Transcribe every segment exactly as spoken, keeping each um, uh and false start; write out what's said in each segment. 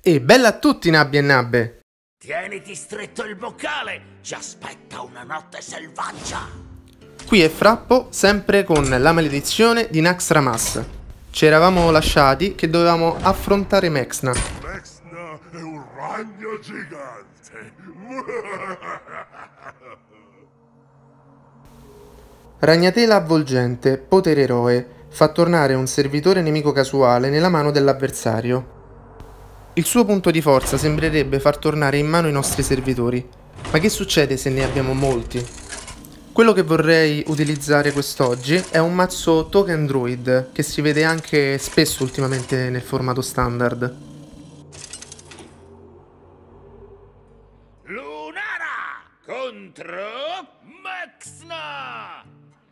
E bella a tutti, nabbi e nabbe! Tieniti stretto il boccale, ci aspetta una notte selvaggia! Qui è Frappo, sempre con la maledizione di Naxxramas. Ci eravamo lasciati che dovevamo affrontare Mexna. Mexna è un ragno gigante! Ragnatela avvolgente, potere eroe, fa tornare un servitore nemico casuale nella mano dell'avversario. Il suo punto di forza sembrerebbe far tornare in mano i nostri servitori. Ma che succede se ne abbiamo molti? Quello che vorrei utilizzare quest'oggi è un mazzo Token Druid, che si vede anche spesso ultimamente nel formato standard. Lunara contro Mexna!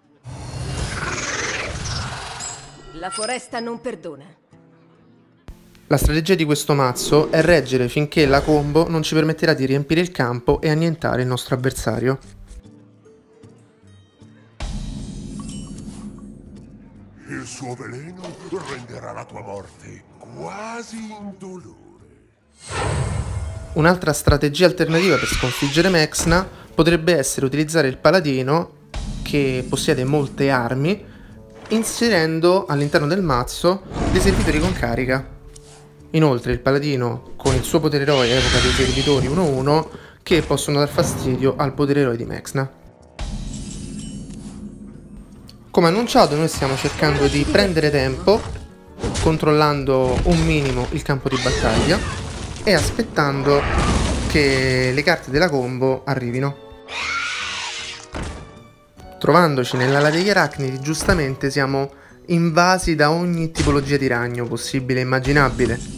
La foresta non perdona. La strategia di questo mazzo è reggere finché la combo non ci permetterà di riempire il campo e annientare il nostro avversario. Il suo veleno renderà la tua morte quasi indolore. Un'altra strategia alternativa per sconfiggere Mexna potrebbe essere utilizzare il paladino, che possiede molte armi, inserendo all'interno del mazzo dei servitori con carica. Inoltre il paladino con il suo potere eroe evoca dei servitori uno uno che possono dar fastidio al potere eroe di Mexna. Come annunciato, noi stiamo cercando di prendere tempo, controllando un minimo il campo di battaglia e aspettando che le carte della combo arrivino. Trovandoci nell'ala degli arachnidi, giustamente siamo invasi da ogni tipologia di ragno possibile e immaginabile.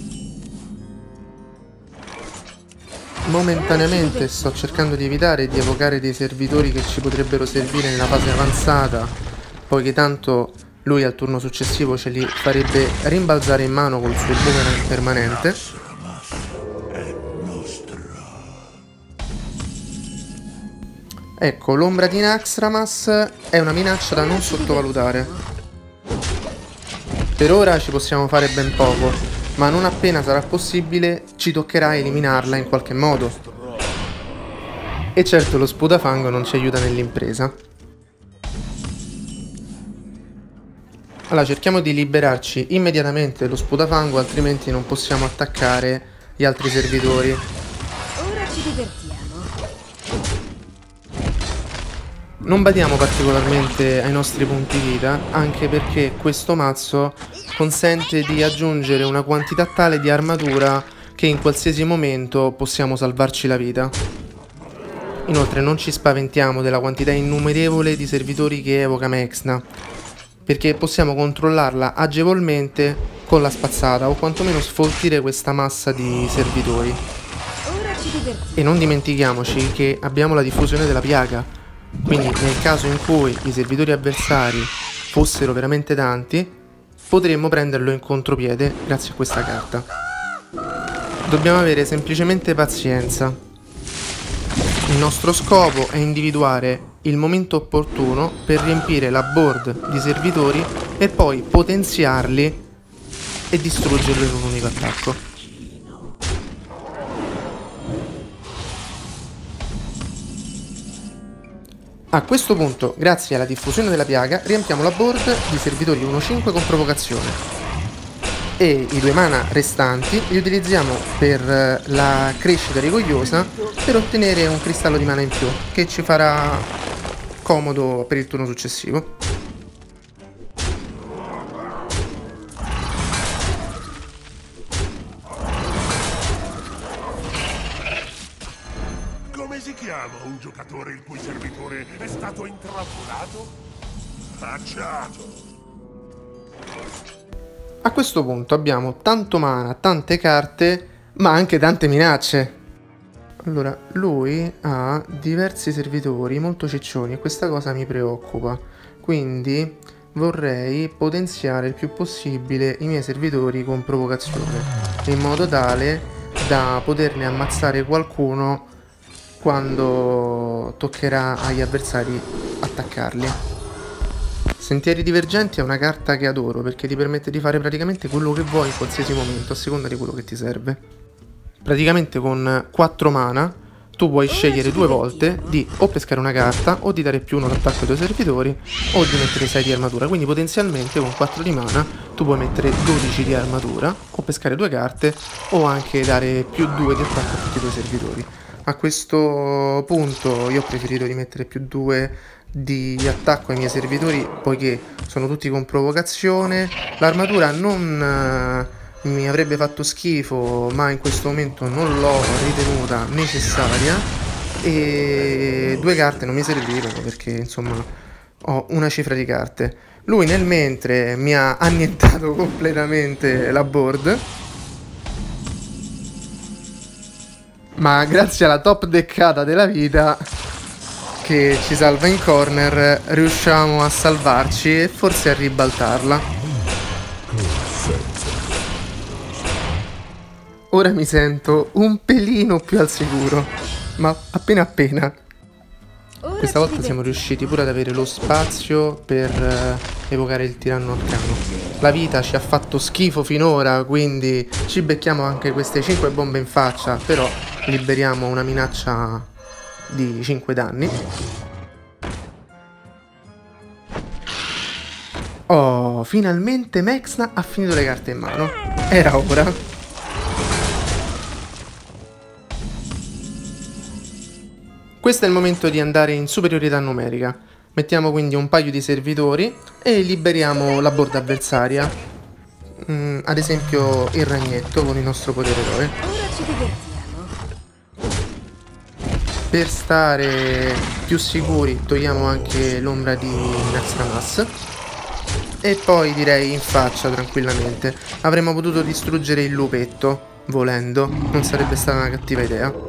Momentaneamente sto cercando di evitare di evocare dei servitori che ci potrebbero servire nella fase avanzata, poiché tanto lui al turno successivo ce li farebbe rimbalzare in mano col suo boomerang permanente. Ecco, l'ombra di Naxxramas è una minaccia da non sottovalutare. Per ora ci possiamo fare ben poco, ma non appena sarà possibile ci toccherà eliminarla in qualche modo. E certo lo sputafango non ci aiuta nell'impresa. Allora cerchiamo di liberarci immediatamente dello sputafango, altrimenti non possiamo attaccare gli altri servitori. Ora ci divertiamo. Non badiamo particolarmente ai nostri punti vita, anche perché questo mazzo consente di aggiungere una quantità tale di armatura che in qualsiasi momento possiamo salvarci la vita. Inoltre non ci spaventiamo della quantità innumerevole di servitori che evoca Mexna, perché possiamo controllarla agevolmente con la spazzata o quantomeno sfoltire questa massa di servitori. Ora ci divertiamo. E non dimentichiamoci che abbiamo la diffusione della piaga. Quindi nel caso in cui i servitori avversari fossero veramente tanti, potremmo prenderlo in contropiede grazie a questa carta. Dobbiamo avere semplicemente pazienza. Il nostro scopo è individuare il momento opportuno per riempire la board di servitori e poi potenziarli e distruggerli in un unico attacco. A questo punto, grazie alla diffusione della piaga, riempiamo la board di servitori uno cinque con provocazione. E i due mana restanti li utilizziamo per la crescita rigogliosa per ottenere un cristallo di mana in più, che ci farà comodo per il turno successivo. Come si chiama un giocatore il cui servitore è stato intrappolato? Facciato! A questo punto abbiamo tanto mana, tante carte, ma anche tante minacce. Allora, lui ha diversi servitori molto ciccioni e questa cosa mi preoccupa. Quindi vorrei potenziare il più possibile i miei servitori con provocazione, in modo tale da poterne ammazzare qualcuno quando toccherà agli avversari attaccarli. Sentieri divergenti è una carta che adoro perché ti permette di fare praticamente quello che vuoi in qualsiasi momento, a seconda di quello che ti serve. Praticamente con quattro mana tu puoi scegliere due volte di o pescare una carta, o di dare più uno d'attacco ai tuoi servitori, o di mettere sei di armatura. Quindi potenzialmente con quattro di mana tu puoi mettere dodici di armatura, o pescare due carte, o anche dare più due di attacco a tutti i tuoi servitori. A questo punto io ho preferito di mettere più due di attacco ai miei servitori, poiché sono tutti con provocazione. L'armatura non mi avrebbe fatto schifo, ma in questo momento non l'ho ritenuta necessaria, e due carte non mi servivano perché insomma ho una cifra di carte. Lui nel mentre mi ha annientato completamente la board, ma grazie alla top deccata della vita che ci salva in corner riusciamo a salvarci e forse a ribaltarla. Ora mi sento un pelino più al sicuro, ma appena appena. Questa volta siamo riusciti pure ad avere lo spazio per uh, evocare il tiranno arcano. La vita ci ha fatto schifo finora, quindi ci becchiamo anche queste cinque bombe in faccia, però liberiamo una minaccia di cinque danni. Oh, finalmente Mexna ha finito le carte in mano. Era ora. Questo è il momento di andare in superiorità numerica. Mettiamo quindi un paio di servitori e liberiamo la board avversaria. Mm, ad esempio il ragnetto con il nostro potere eroe. Ora ci divertiamo. Per stare più sicuri togliamo anche l'ombra di Naxxramas. E poi direi in faccia tranquillamente. Avremmo potuto distruggere il lupetto, volendo. Non sarebbe stata una cattiva idea.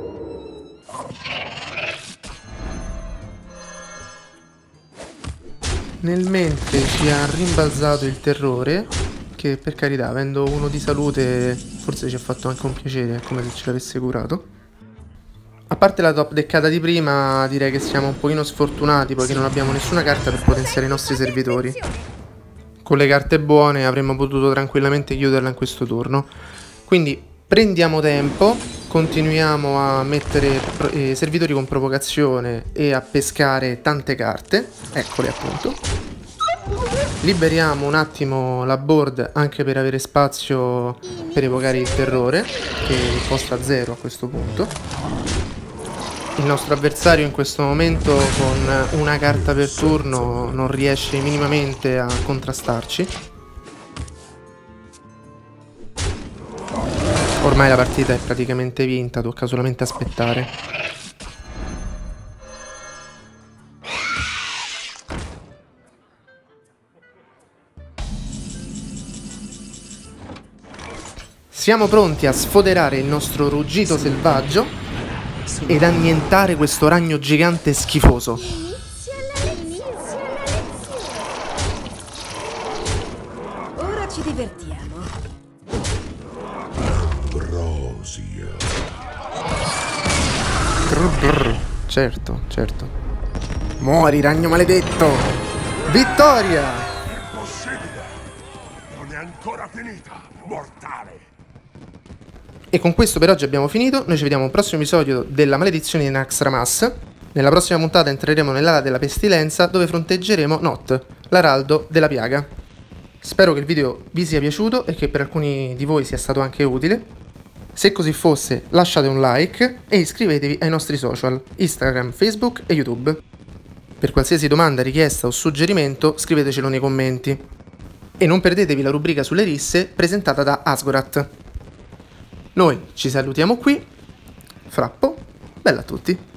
Nel mentre ci ha rimbalzato il terrore, che per carità, avendo uno di salute, forse ci ha fatto anche un piacere, è come se ce l'avesse curato. A parte la top deccata di prima, direi che siamo un pochino sfortunati, poiché non abbiamo nessuna carta per potenziare i nostri servitori. Con le carte buone avremmo potuto tranquillamente chiuderla in questo turno. Quindi prendiamo tempo, continuiamo a mettere eh, servitori con provocazione e a pescare tante carte, eccole appunto. Liberiamo un attimo la board anche per avere spazio per evocare il terrore, che costa zero a questo punto. Il nostro avversario in questo momento con una carta per turno non riesce minimamente a contrastarci. Ormai la partita è praticamente vinta, tocca solamente aspettare. Siamo pronti a sfoderare il nostro ruggito selvaggio ed annientare questo ragno gigante schifoso. Ora ci divertiamo. Brr, brr. Certo, certo. Muori, ragno maledetto! Vittoria! Possibile! Non è ancora finita, mortale! E con questo per oggi abbiamo finito. Noi ci vediamo al prossimo episodio della maledizione di Naxxramas. Nella prossima puntata entreremo nell'ala della pestilenza, dove fronteggeremo Not, l'araldo della piaga. Spero che il video vi sia piaciuto e che per alcuni di voi sia stato anche utile. Se così fosse, lasciate un like e iscrivetevi ai nostri social, Instagram, Facebook e YouTube. Per qualsiasi domanda, richiesta o suggerimento, scrivetecelo nei commenti. E non perdetevi la rubrica sulle risse presentata da Asgorat. Noi ci salutiamo qui. Frappo, bella a tutti!